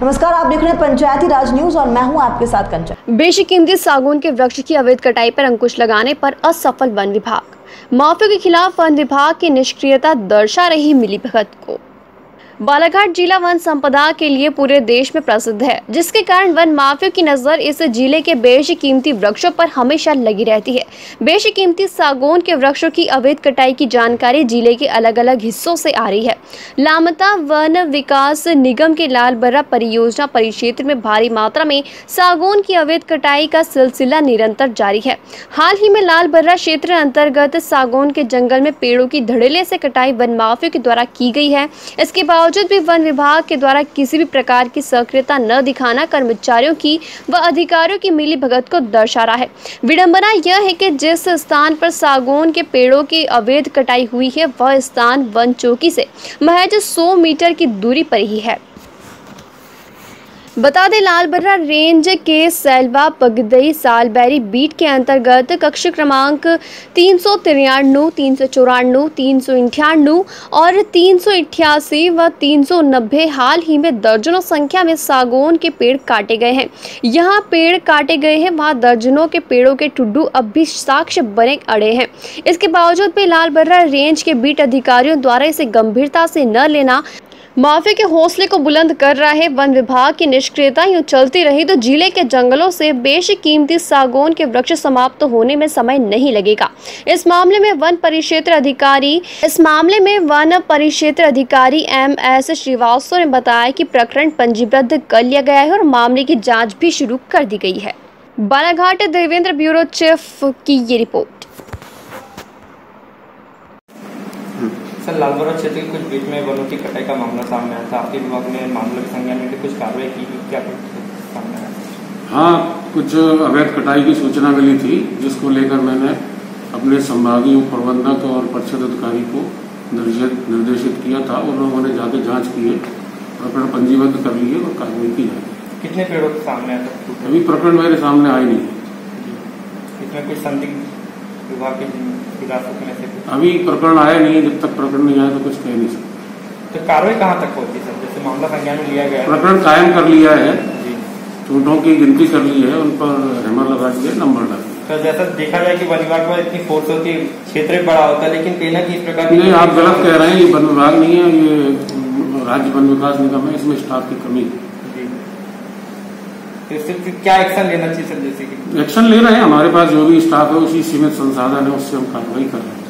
नमस्कार, आप देख रहे हैं पंचायती राज न्यूज और मैं हूं आपके साथ कंचन। बेशकीमती सागौन के वृक्ष की अवैध कटाई पर अंकुश लगाने पर असफल वन विभाग। माफियों के खिलाफ वन विभाग की निष्क्रियता दर्शा रही मिलीभगत को। बालाघाट जिला वन संपदा के लिए पूरे देश में प्रसिद्ध है, जिसके कारण वन माफियों की नजर इस जिले के बेशकीमती वृक्षों पर हमेशा लगी रहती है। बेशकीमती सागौन के वृक्षों की अवैध कटाई की जानकारी जिले के अलग अलग हिस्सों से आ रही है। लामता वन विकास निगम के लालबर्रा परियोजना परिक्षेत्र में भारी मात्रा में सागौन की अवैध कटाई का सिलसिला निरंतर जारी है। हाल ही में लालबर्रा क्षेत्र अंतर्गत सागौन के जंगल में पेड़ों की धड़ल्ले से कटाई वन माफियों के द्वारा की गई है। इसके बावजूद भी वन विभाग के द्वारा किसी भी प्रकार की सक्रियता न दिखाना कर्मचारियों की व अधिकारियों की मिलीभगत को दर्शा रहा है। विडंबना यह है कि जिस स्थान पर सागौन के पेड़ों की अवैध कटाई हुई है, वह स्थान वन चौकी से महज 100 मीटर की दूरी पर ही है। बता दें, लालबर्रा रेंज के सैलवा पगदई सालबेरी बीट के अंतर्गत कक्ष क्रमांक 393, 394, 398 और 388 व 390 हाल ही में दर्जनों संख्या में सागौन के पेड़ काटे गए हैं। यहाँ पेड़ काटे गए हैं, वहाँ दर्जनों के पेड़ों के टुड्डू अब भी साक्ष्य बने अड़े हैं। इसके बावजूद भी लालबर्रा रेंज के बीट अधिकारियों द्वारा इसे गंभीरता से न लेना माफिया के हौसले को बुलंद कर रहा है। वन विभाग की निष्क्रियता यूं चलती रही तो जिले के जंगलों से बेशकीमती सागौन के वृक्ष समाप्त होने में समय नहीं लगेगा। इस मामले में वन परिक्षेत्र अधिकारी MS श्रीवास्तव ने बताया कि प्रकरण पंजीबद्ध कर लिया गया है और मामले की जाँच भी शुरू कर दी गई है। बालाघाट देवेंद्र ब्यूरो चीफ की ये रिपोर्ट। सर, लालबर्रा क्षेत्र के कुछ बीच में वनों की कटाई का मामला सामने आया था। आपके विभाग ने मामले के संज्ञान में कुछ कार्रवाई की, क्या सामने आया? हाँ, कुछ अवैध कटाई की सूचना मिली थी, जिसको लेकर मैंने अपने संभागीय प्रबंधक और परिषद अधिकारी को निर्देशित किया था और उन्होंने जाके जांच की है, प्रकरण पंजीबद्ध कर लिए और कार्रवाई की है। कितने पेड़ों के सामने आया था? अभी प्रकरण मेरे सामने आए नहीं। इसमें कुछ संदिग्ध विभाग की हिरासत में से अभी प्रकरण आया नहीं है। जब तक प्रकरण नहीं आया तो कुछ कह नहीं सकते। तो कार्रवाई कहाँ तक होती है सर? जैसे मामला संज्ञान में लिया गया, प्रकरण कायम कर लिया है, चूंटों की गिनती कर ली है, उन पर हैमर लगा दिया, नंबर डाल दिया। तो जैसा देखा जाए कि वन विभाग में इतनी फोर्स होती है, क्षेत्र बड़ा होता है, लेकिन कहीं ना कहीं इस प्रकार नहीं, आप गलत कह रहे हैं। ये वन विभाग नहीं है, ये राज्य वन विकास निगम है, इसमें स्टाफ की कमी है। तो क्या एक्शन लेना चाहिए सर? जैसे कि एक्शन ले रहे हैं, हमारे पास जो भी स्टाफ है उसी सीमित संसाधन है, उससे हम कार्रवाई कर रहे हैं।